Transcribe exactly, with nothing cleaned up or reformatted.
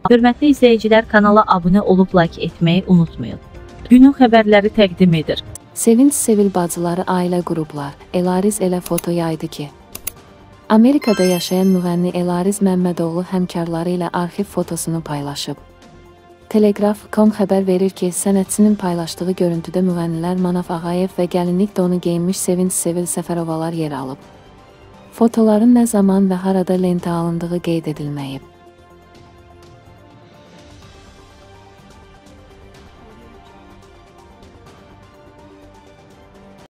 Hörmətli izləyicilər, kanala abunə olub like etməyi unutmayın. Günün xəbərləri təqdim edir. Sevinç Sevil bacıları ailə qruplar. Elariz elə foto yaydı ki, Amerikada yaşayan müğənni Elariz Məmmədoğlu həmkarları ilə arxiv fotosunu paylaşıb. Telegraf nöqtə com xəbər verir ki, sənətçinin paylaşdığı görüntüdə müğənnilər Manav Ağayev və gəlinlik donu geyinmiş Sevinç Sevil Səfərovalar yer alıb. Fotoların nə zaman və harada lentə alındığı qeyd edilməyib.